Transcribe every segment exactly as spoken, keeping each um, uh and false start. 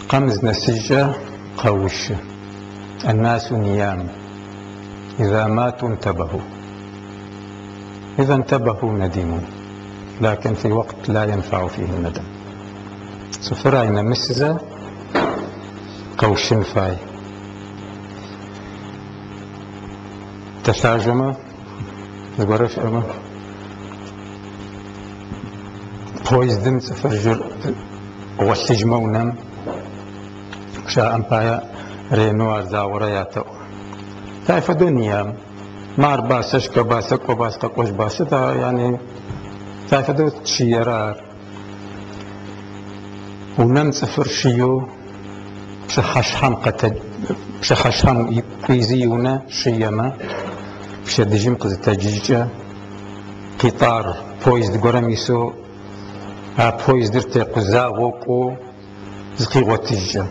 قمز نسيجة قوش. الناس نيام، إذا ماتوا انتبهوا، إذا انتبهوا ندموا، لكن في وقت لا ينفع فيه الندم. سفراين مسزة قوشن فاي تساجمة زبرش أما بويزدم سفرجر وسجمونم شاء أمبايا رينوار زاورياتو تعرف دنيا مار باسش كباسك وباسك وش باسة يعني تعرف دو تشيرار ونم سفر شيو بشخشهم قتل بشخشهم يزيونا شيما بشدجم قز تجيجا قطار بويز دقرميسو ها بويز درتي قزاغوكو زقي وتجا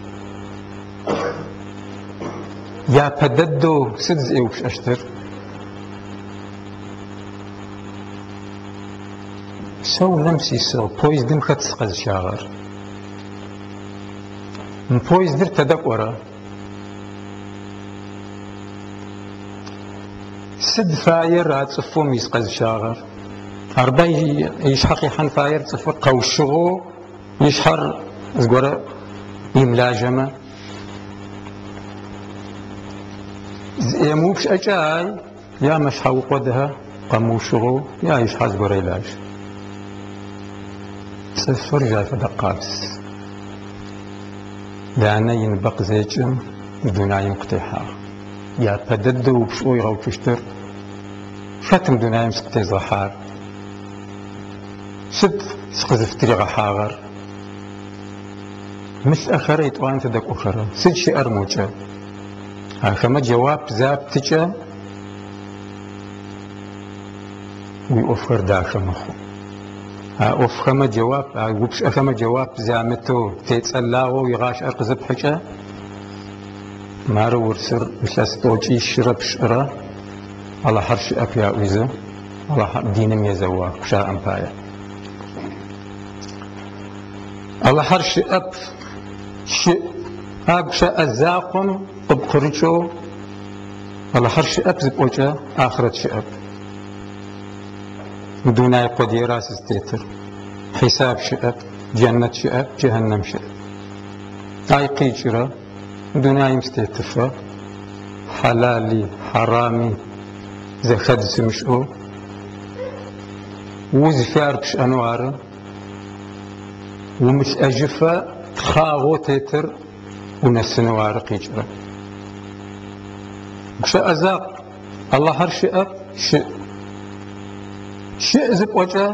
يا بددو سدز ايوش اشتر سو نمسي سو بويز دم كتسقز شاغر من بويز در تدقورا سد فاير راد صفوم يسقز شاغر أربعة يشحقي حن فاير صفر قوشغو يشحر زقورا يملاجمة يموبش أجاي يا مش حوقودها قموشغو يا يشحر زقورا يلاج صفر جاي فدقابس دانا ينبق زيجم دونايم قتيحا يا بددو بشو يغو تشتر فاتم دونايم سقتي زحار سد سقزف تريغ حاغر مش أخريت وأنت دك أخرى سد شي أرموجة هاكما جواب زاب تجا ويأفر داخل مخو أفخما جواب وبش أخما جواب زامتو تيتسلاغو يغاش أرقزب حجة مارو ورسر مساستوجي شرب شرا على حرش أبيا ويزا على دينم يزوا شاء أمبايا على حرش أب ش أب شاء الزاقن طب خرجو على حرش أب زب وجه آخرت شأب دوناي قدير استيتر حساب شأب جنة شأب جهنم شأب أي قيجرة دوناي مستيتفا حلالي حرامي زخد سمشو وزفار بش أنوار ومش أجفا خاغو تيتر ونسنوار قيجرة بش أزاق الله هر شأب شأ شيء زب وجه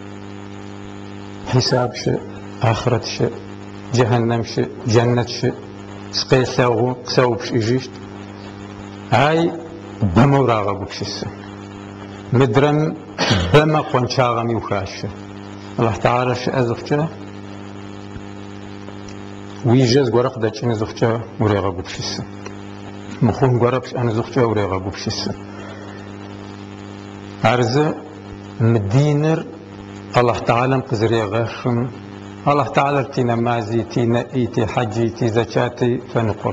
حساب شيء آخرة شيء جهنم شيء جنة شيء سقي ساوغو ساو بش إجيشت هاي بموراغا بكشيس مدرم بما قنشاغا ميوخاش الله تعالى شيء أزفجا ويجاز غورق داچين زفجا وريغا بكشيس مخون غورق أنا زفجا وريغا بكشيس عرض مدينر الله تعالى مقزري غاشم الله تعالى تينا مازي تينا ايتي حجي تي زكاتي فنقر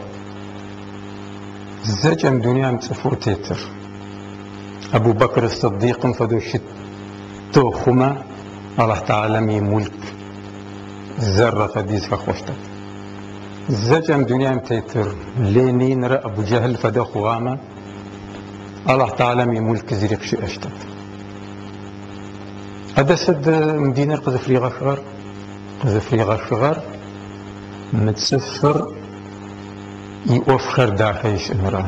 زجم دنيا متصفو تيتر أبو بكر الصديق فدوشت توخما الله تعالى مي ملك زرة فديز فخوشتا زجم دنيا متيتر لينين رأ أبو جهل فدخ غاما الله تعالى مي ملك زريق شي أشتت هذا سد مدينة قذفري غفغر قذفري غفغر متسفر يوفخر داخيش امرأة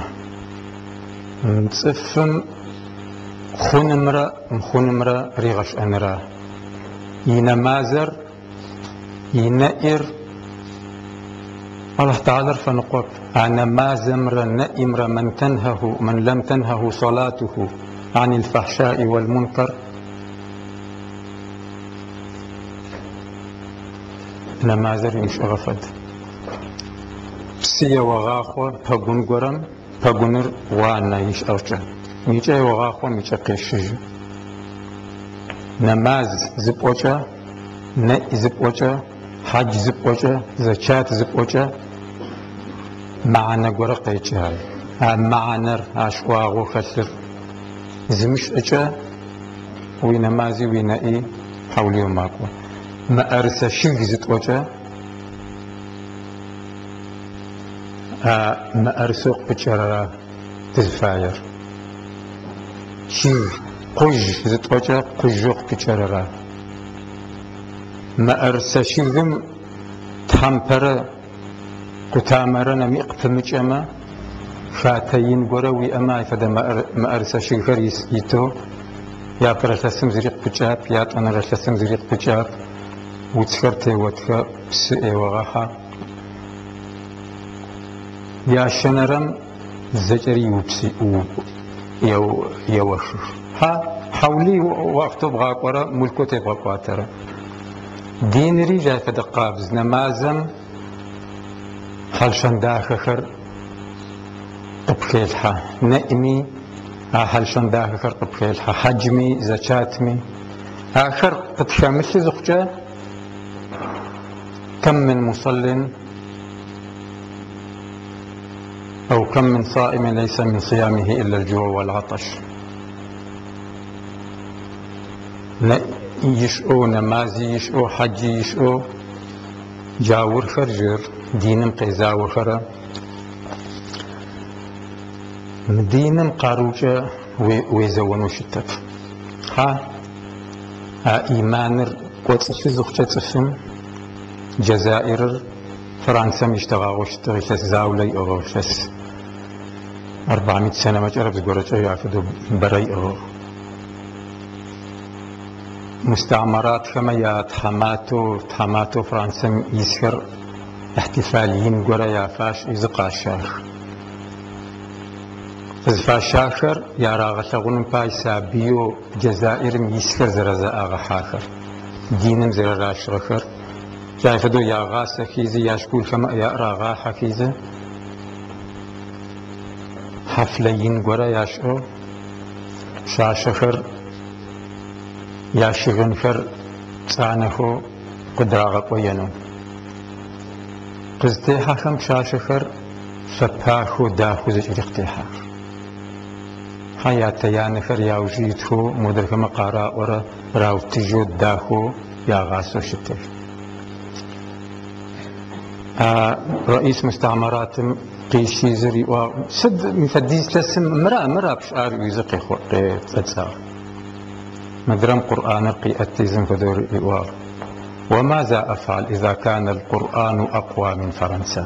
متسفن خون امرأة مخون امرأة ريغش امرأة ينمازر ينئر الله تعالى فنقول أنا مازمر نئمر من تنهه من لم تنهه صلاته عن الفحشاء والمنكر نمازر مش أغفد سيا وغاخو بغون غرم بغونر وانا يش أرجع ميجا وغاخو ميجا قيشج نماز زبوجا ن زبوجا حج زبوجة زكاة زبوجة معنى قرق يجهل معنى عشواغو خسر زمش أجا وين مازي وين إيه حولي وماكو ما أرسى شيء زبوجة ما أرسوق بجرى تزفاير شيء قج زبوجة قجوق بجرى ما أرسى شيء ذم تحمبرة قتامرنا ميقتمج أما خاتين قروي أما فدا ما أرسى شيء غريس يتو يا برسم زريق بجاب يا أنا رسم زريق بجاب وتفرتي وتخا بسئ وغاها يا شنرم زجري وبسي يو يوشش ها حولي وقت بغا قرا ملكوتي بغا قواترا دين رجع فدا قابز نمازم حلشان داخخر قبخيلها نئمي حلشان داخخر قبخيلها حجمي زكاتمي آخر قد شامل زخجة كم من مصل أو كم من صائم ليس من صيامه إلا الجوع والعطش يشؤو نمازي يشؤو حجي يشؤو جاور خرجر دينم قيزاور خرا دينم قاروجة ويزونو شتف ها إيمانر قوتش زخجة تفهم جزائر فرنسا مشتغاو شتغيش زاولي أغوشس أربعمائة سنة ما جرب زقورة يعفدو بري أغو مستعمرات كما يا تحماتو تحماتو فرنسا يسكر احتفاليين قرا يا فاش إزقا الشاخ إزفا الشاخر يا راغشغون باي سابيو جزائر يسكر زرزا آغا حاخر دينم زر راش رخر جايفدو يا غاسة كيزي يا شكول كما يا راغا حكيزة حفلين قرا يا شو شاشخر يا شغنفر تسانخو قدراغا قوينو قزتيها خم شاشخر فباخو داخو زجريقتيها حياة يانخر يا وجيتو مدرك مقارا ورا راو تجود داخو يا غاسو شتف آه رئيس مستعمرات قيشي زري وسد مفديس لسم مرا مرا بشعار ويزقي خو تتساغ مدرم قرآن قيئتزم فدور إيوار وماذا أفعل إذا كان القرآن أقوى من فرنسا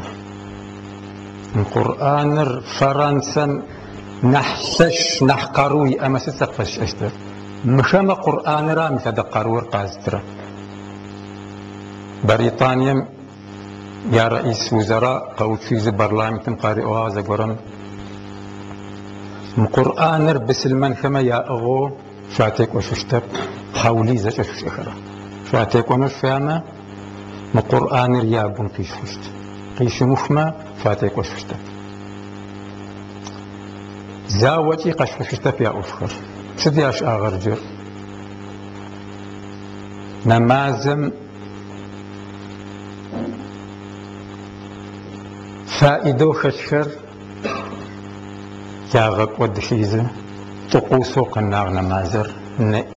القرآن فرنسا نحسش نحقروي أما ستقفش أشتر مشام قرآن رامي تدقرور قازترا بريطانيا يا رئيس وزراء قوت في برلمان قارئ هذا قرن القرآن بسلمان كما يا أغو شاتيك وششتب حولي زجاج شخرا شاتيك ونش فاما ما قرآن ريابون قيش فشت قيش مفما فاتيك وششتب زاوتي قش فشتب يا أفخر سدياش آغرجر نمازم فائدو خشخر يا غق ودشيزة تقوسو قناغ نمازر